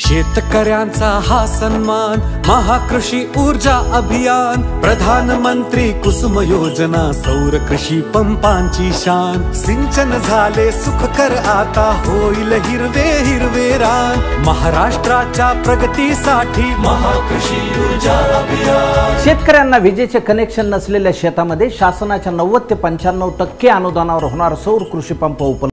शेतकऱ्यांचा हा सन्मान, महाकृषी ऊर्जा अभियान, प्रधानमंत्री कुसुम योजना, सौर कृषी पंपांची शान। सिंचन झाले सुखकर, आता होईल हिरवे हिरवे रान। महाराष्ट्राच्या प्रगतीसाठी महाकृषी ऊर्जा अभियान। शेतकऱ्यांना विजेचे कनेक्शन नसलेल्या शेतामध्ये शासनाच्या 90 ते 95% अनुदानावर होणार सौर कृषी पंप उपलब्ध।